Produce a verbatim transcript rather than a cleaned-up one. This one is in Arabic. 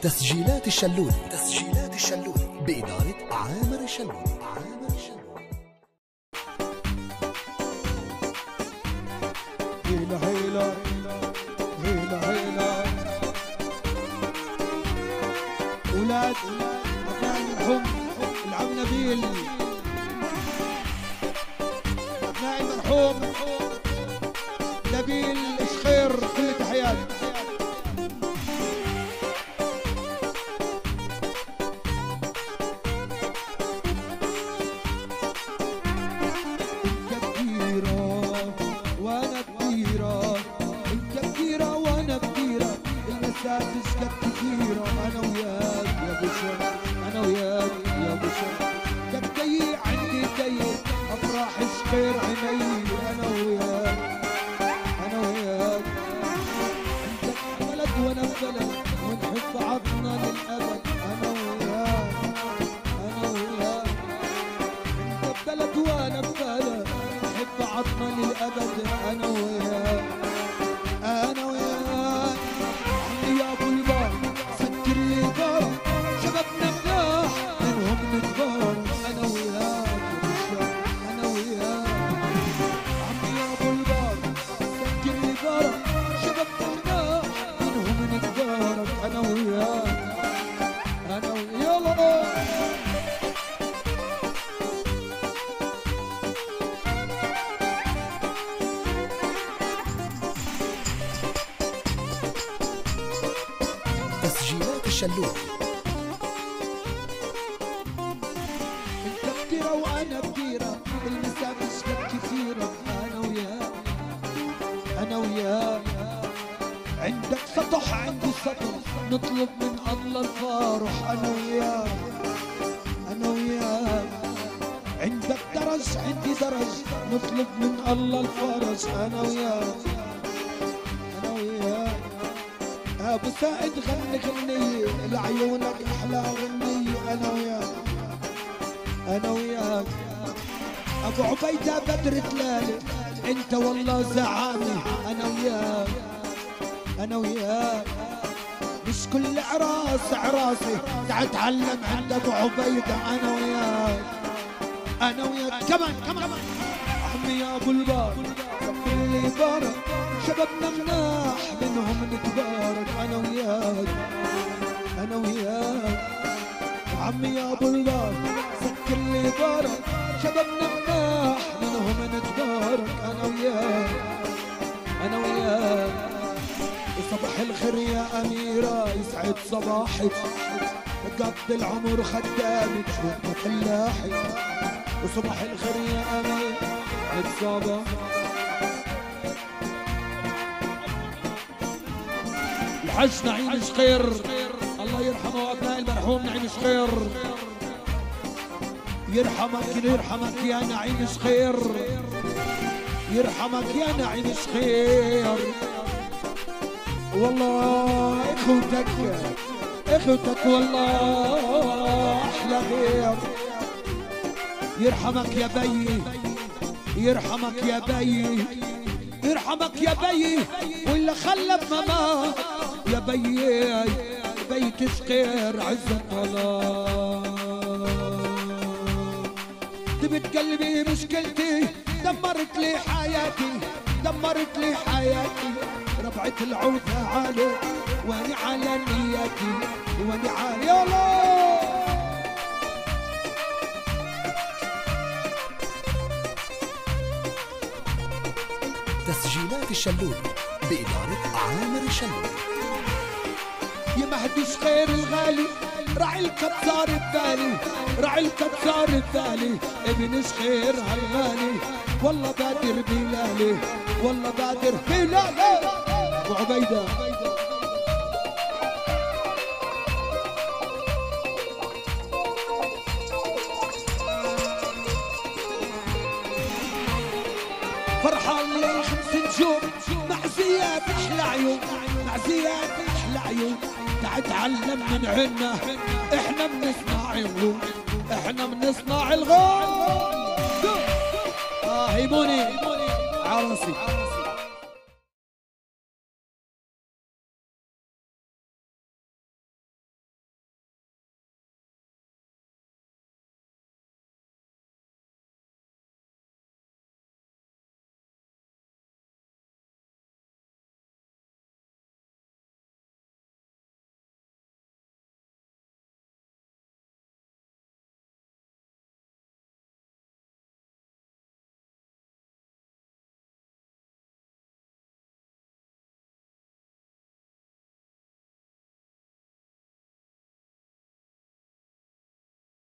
تسجيلات الشلولي تسجيلات الشلولي بإدارة عامر الشلولي عامر الشلولي. هيلا هيلا هيلا هيلا ولاد أبناء المرحوم العم نبيل، أبناء المرحوم نبيل الشخير، كل تحيات. تسكت كثيرة أنا وياك يا بشر، أنا وياك يا بشر، كبدي عندي دي أفراح شخير عيني أنا وياك، أنا وياك، عندك بلد وأنا ببلد ونحب بعضنا للأبد أنا وياك، أنا وياك، عندك بلد وأنا ببلد نحب بعضنا للأبد أنا وياك، أنا وياك. يا ابو البار سكر لي دار شبابنا ملاح منهم نتبارك انا وياك يا بشر، انا وياك عمي يا ابو البار سكر لي دار شبابنا ملاح منهم نتبارك انا وياك، انا وياك. تسجيلات الشلولي انت بديرة وانا بديرة المسافة شكت كثيرة انا وياك، انا وياك، عندك سطح عندي سطح نطلب من الله الفارح انا وياك، انا وياك، عندك درج عندي درج نطلب من الله الفرج انا وياك، انا وياك. ابو سعد غني غنية لعيونك احلى غنية انا وياك، انا وياك. ابو عبيدة بدر تلالي انت والله زعامي انا وياك، انا وياك، مش كل عراس عراسي تعال اتعلم عند ابو عبيدة انا وياك، انا وياك. كمان كمان عمي يا ابو البار سكر لي بارك شبابنا مناح منهم نتبارك انا وياك، انا وياك، عمي يا ابو البار سكر لي بارك شبابنا مناح منهم نتبارك انا وياك، انا وياك. صباح الخير يا اميره يسعد صباحك قضي العمر خدامك وانت فلاحي، وصباح الخير يا امير يسعد صباحك. الحج نعيم شخير الله يرحمه، ابناء المرحوم نعيم شخير يرحمك يرحمك يا نعيم شخير، يرحمك يا نعيم شخير، والله اخوتك اخوتك والله احلى غير، يرحمك يا بيي يرحمك يا بيي يرحمك يا بيي، ولا خلف ماما يا بيي بيت شخير عزة الله. تبت قلبي مشكلتي دمرت لي حياتي دمرت لي حياتي، رفعت العود عالي واني على نياتي واني عالي يا الله. تسجيلات الشلولي بإدارة عامر الشلولي. يا مهدي شخير الغالي راعي الكبزار الثاني راعي الكبزار الثاني ابن شخير هالغالي، والله بادر بلالي والله بادر بلالي. ابو عبيدة فرحان لي خمس نجوم مع زياد احلى عيون مع زياد احلى عيون، تعال تعلم من عنا احنا بنصنع الغول احنا بنصنع الغول. اه هيموني عرسي